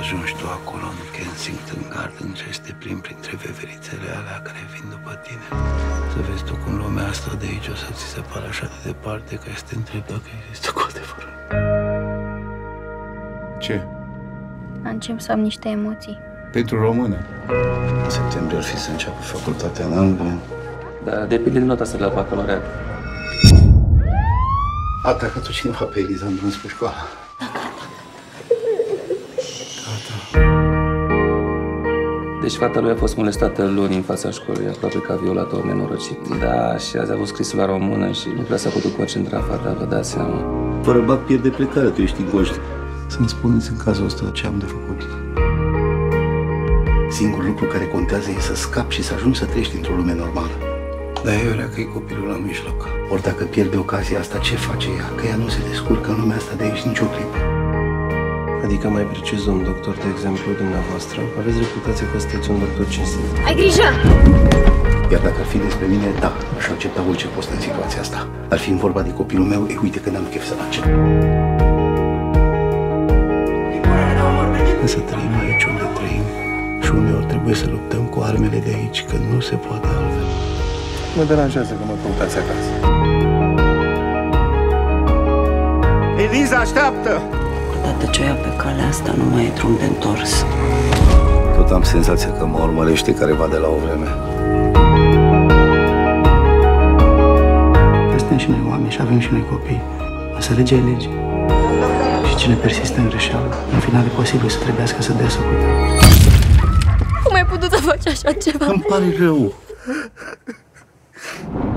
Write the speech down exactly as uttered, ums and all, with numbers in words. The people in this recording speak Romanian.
ajungi tu acolo, în Kensington Gardens, și să te plimbi printre veverițele alea care vin după tine. Să vezi tu cum lumea asta de aici o să ți se pară așa de departe, că să te întrebi dacă există cu adevărat. Ce? Încep să am niște emoții. Pentru română. În septembrie ar fi să înceapă facultatea în Anglia. Dar depinde de nota asta de la bacalaureat. A atacat-o cineva pe Elisandru înspre școală. Deci fata lui a fost molestată luni în fața școlii, aproape că a violat-o nenorocit. Da, și azi a avut scrisul la română și nu prea s-a putut concentra fata, vă dați seama. Fără bac pierde plecarea, tu ești inconștient. Să-mi spuneți în cazul ăsta ce am de făcut. Singurul lucru care contează e să scapi și să ajungi să trăiești într-o lume normală. Dar e vrea că e copilul la mijloc. Ori dacă pierde ocazia asta, ce face ea? Că ea nu se descurcă în lumea asta de aici nicio clipă. Adică mai precis, domn doctor, de exemplu, dumneavoastră, aveți reputația că sunteți un doctor cinstit. Ai grijă! Iar dacă ar fi despre mine, da, aș accepta orice post în situația asta. Ar fi vorba de copilul meu, e uite că n-am chef să-l accept. Să trăim aici unde trăim și uneori trebuie să luptăm cu armele de aici, că nu se poate altfel. Mă deranjează că mă căutați acasă. Eliza, așteaptă! Odată ce o iau pe calea asta, nu mai e drum de întors. Tot am senzația că mă urmărește careva de la o vreme. Suntem și noi oameni și avem și noi copii. Însă legea e lege. Și cine persistă în greșeală, în final e posibil să trebuiască să dea socoteală. Cum ai putut să faci așa ceva? Îmi pare rău.